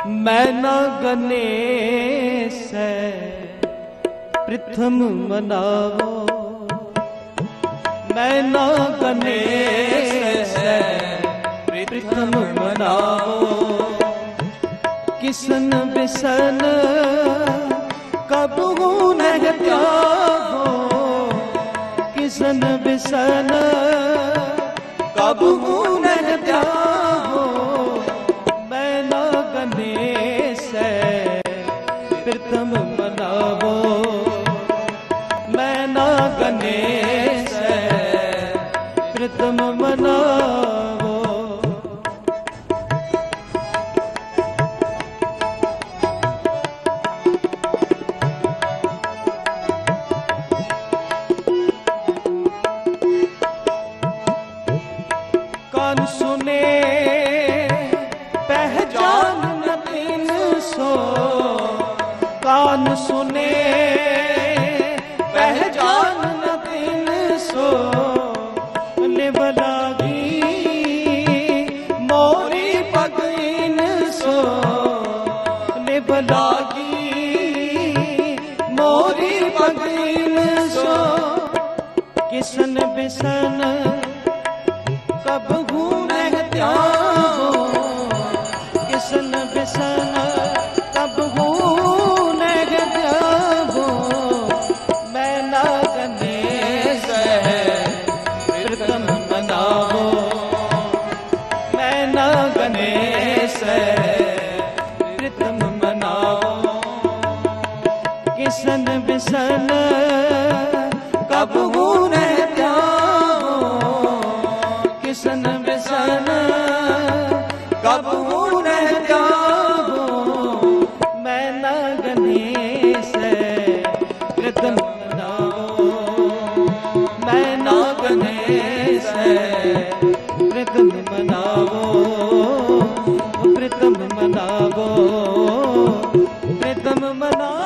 मैं न गणेश प्रथम मनावो, मैं न गणेश प्रथम मनावो। किसन बिसन कबहू नहीं त्यागो, किसन बिसन कबहू नहीं त्यागो। मैं न गणेश प्रथम मनावो, मैं न गणेश प्रथम मनावो। कान सुने पहचान न तीन सो, कान सुने पहचान न तीन सो। लिव लागी मोरी पगीन सो, लिव लागी मोरी पगीन सो। किसन बिसन कबहू नहीं त्यागो, किसन बिसन कबहू नहीं त्यागो। मैं न गणेश प्रथम मनावो, मैं न गणेश प्रथम मनावो। किसन बिसन कबहू नहीं त्यागो, किसन बिसन कबहू नहीं त्यागो। मैं न गणेश प्रथम मनावो, मैं न गणेश प्रथम मनावो, प्रथम मनावो, प्रथम मनावो।